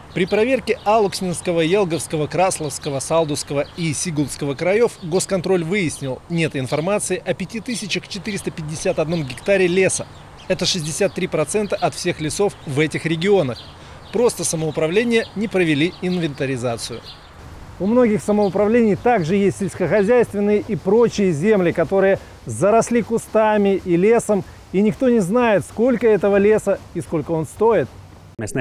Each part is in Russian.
При проверке Алукснинского, Елговского, Красловского, Салдусского и Сигулдского краев госконтроль выяснил, нет информации о 5451 гектаре леса. Это 63% от всех лесов в этих регионах. Просто самоуправление не провели инвентаризацию. У многих самоуправлений также есть сельскохозяйственные и прочие земли, которые заросли кустами и лесом, и никто не знает, сколько этого леса и сколько он стоит. Мы не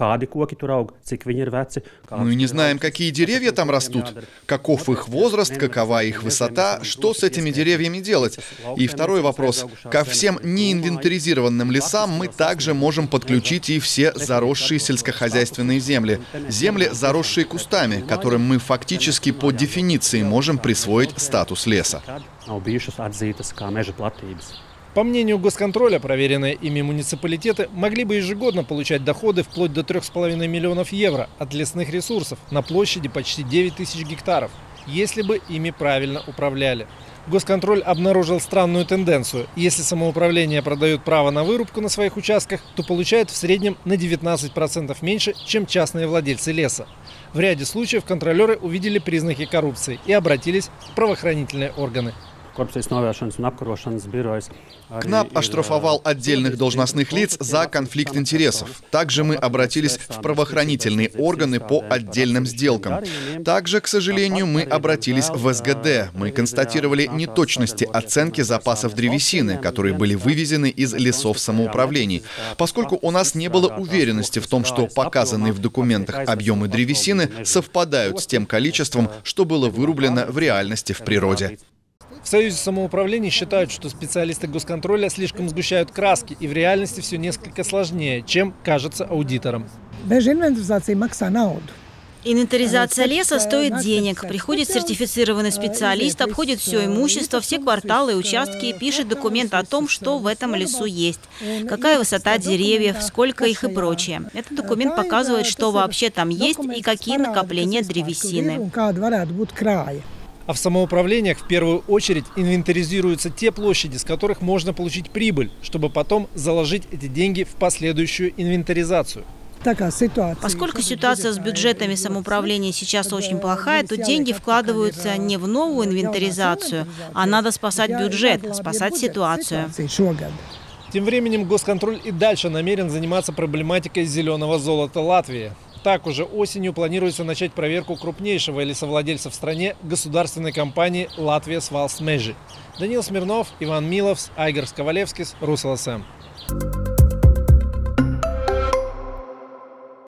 знаем, какие деревья там растут, каков их возраст, какова их высота, что с этими деревьями делать. И второй вопрос. Ко всем неинвентаризированным лесам мы также можем подключить и все заросшие сельскохозяйственные земли. Земли, заросшие кустами, которым мы фактически по дефиниции можем присвоить статус леса. По мнению госконтроля, проверенные ими муниципалитеты могли бы ежегодно получать доходы вплоть до 3,5 миллионов евро от лесных ресурсов на площади почти 9 тысяч гектаров, если бы ими правильно управляли. Госконтроль обнаружил странную тенденцию. Если самоуправление продает право на вырубку на своих участках, то получает в среднем на 19% меньше, чем частные владельцы леса. В ряде случаев контролеры увидели признаки коррупции и обратились в правоохранительные органы. КНАП оштрафовал отдельных должностных лиц за конфликт интересов. Также мы обратились в правоохранительные органы по отдельным сделкам. Также, к сожалению, мы обратились в СГД. Мы констатировали неточности оценки запасов древесины, которые были вывезены из лесов самоуправлений. Поскольку у нас не было уверенности в том, что показанные в документах объемы древесины совпадают с тем количеством, что было вырублено в реальности в природе. В Союзе самоуправлений считают, что специалисты госконтроля слишком сгущают краски, и в реальности все несколько сложнее, чем кажется аудиторам. Инвентаризация леса стоит денег. Приходит сертифицированный специалист, обходит все имущество, все кварталы и участки, пишет документ о том, что в этом лесу есть, какая высота деревьев, сколько их и прочее. Этот документ показывает, что вообще там есть и какие накопления древесины. А в самоуправлениях в первую очередь инвентаризируются те площади, с которых можно получить прибыль, чтобы потом заложить эти деньги в последующую инвентаризацию. Поскольку ситуация с бюджетами самоуправления сейчас очень плохая, то деньги вкладываются не в новую инвентаризацию, а надо спасать бюджет, спасать ситуацию. Тем временем госконтроль и дальше намерен заниматься проблематикой зеленого золота Латвии. Так, уже осенью планируется начать проверку крупнейшего лесовладельца в стране государственной компании «Латвijas valsts meži». Даниил Смирнов, Иван Миловс, Айгар Ковалевскис, РусЛСМ.